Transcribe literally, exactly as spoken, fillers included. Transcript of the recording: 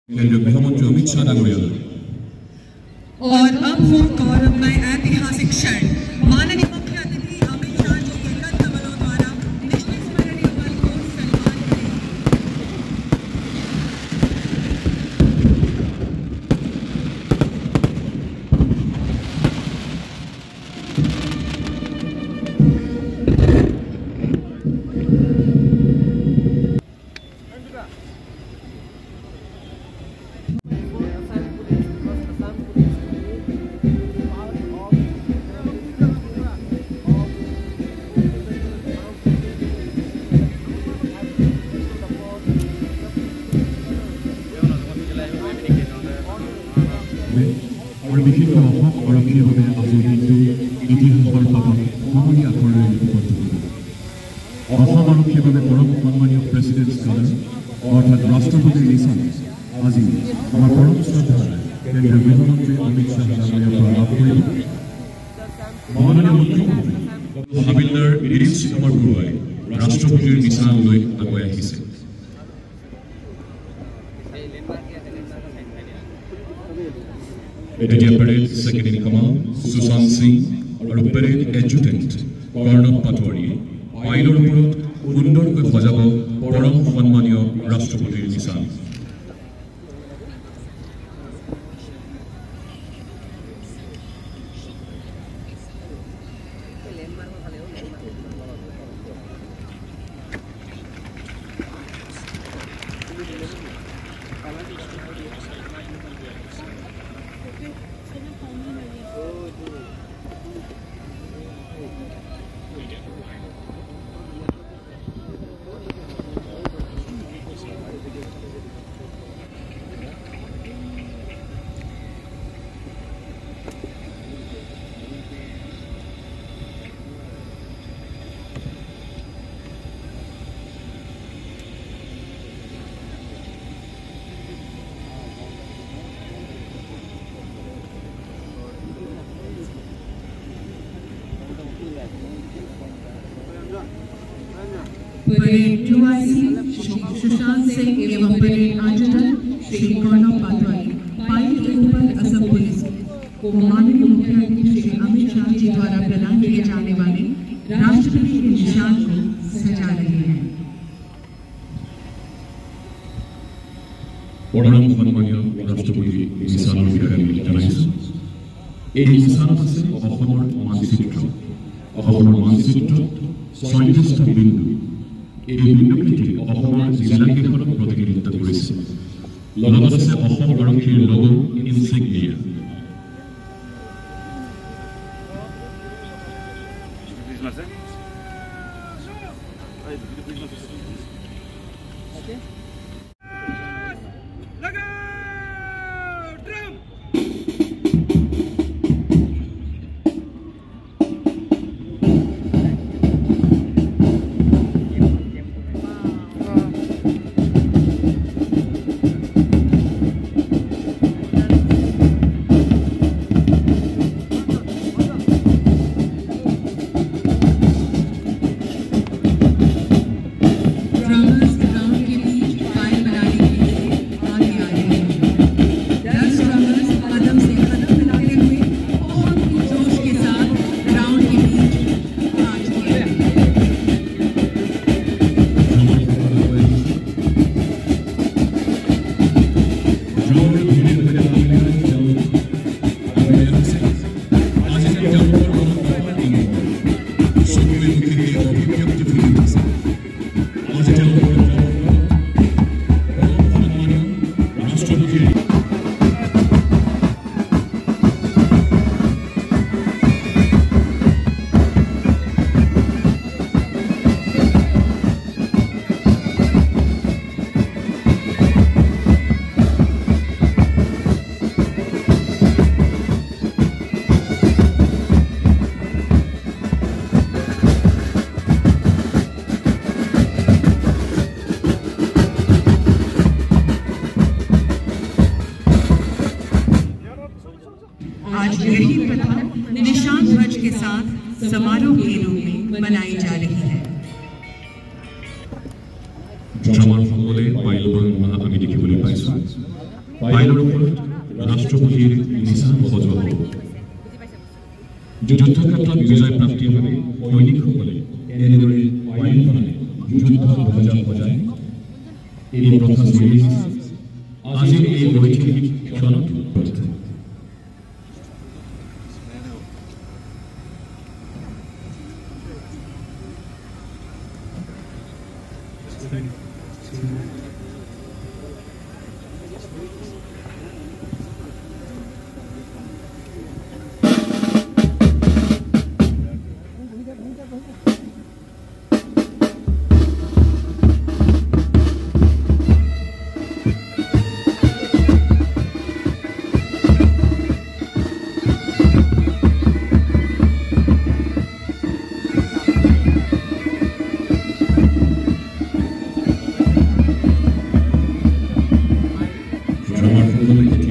केंद्रीय गृहमंत्री अमित शाह डांगरिया। और अब हो गौरव में ऐतिहासिक क्षण माननीय मुख्य अतिथि अमित शाह जी के कद कमलों द्वारा निश्चित स्मरणीय पल को सन्मान और विशेष अहम आरक्षी आज दिनটো इतिहासर पातत সোণালী আখৰেৰে লিপিবদ্ধ হ'ব। অসম আৰক্ষীৰ বাবে পৰম সন্মানীয় প্ৰেচিডেণ্ট স্কলাৰ অৰ্থাৎ ৰাষ্ট্ৰপতিৰ নিচান আজি আমাৰ পৰম শ্ৰদ্ধাৰ কেন্দ্ৰীয় গৃহমন্ত্ৰী অমিত শ্বাহ ডাঙৰীয়াৰ পৰা লাভ কৰিব। মাননীয় মুখ্যমন্ত্ৰী হাবিলদাৰ বীৰেন্দ্ৰ কুমাৰ বৰুৱাই ৰাষ্ট্ৰপতিৰ নিচান লৈ আগুৱাই আহিছে। Media Parade Second in Command Sushant Singh और Parade Adjutant Karnav Patwari Pilot Purut Kundor Koi Bajabo Param Sanmaniyo Rashtrapatir Nisan। Parade two I C Sushant Singh एवं parade adjutant Shri colonel Patwari pilot के ऊपर असम पुलिस को माननीय मुख्य अतिथि श्री अमित शाह जी द्वारा प्रदान किए जाने वाले राष्ट्रपति के निशान को सजा रहे हैं। পৰম সন্মানীয় ৰাষ্ট্ৰপতি নিচানৰ বিষয়ে আমি জনাইছোঁ। এই নিচানত আছে অসমৰ মানচিত্ৰ। অসমৰ মানচিত্ৰত ছয়ত্ৰিশটা বিন্দু। এই বিন্দুকেইটি অসমৰ জিলাকেইখনক প্ৰতিনিধিত্ব কৰিছে। লগত আছে অসম আৰক্ষীৰ লগো ইনচিগনিয়া। आज यही प्रथा निशान ध्वज के साथ समारोह के रूप में मनाई जा रही है। जमाल फंगोले पाइलबन महा আমি দেখিবলৈ পাইছো। পাইলৰ ওপৰত ৰাষ্ট্ৰপতিৰ নিচান সজোৱা হ'ব। যুদ্ধক্ষেত্ৰত বিজয় প্ৰাপ্তিৰ বাবে সৈনিকসকলে এনেদৰে পাইলখনে যুদ্ধ ধ্বজা বজায়। এই প্ৰথা চলি আহিছে আজিৰ এই ঐতিহাসিক ক্ষণত। Drama for the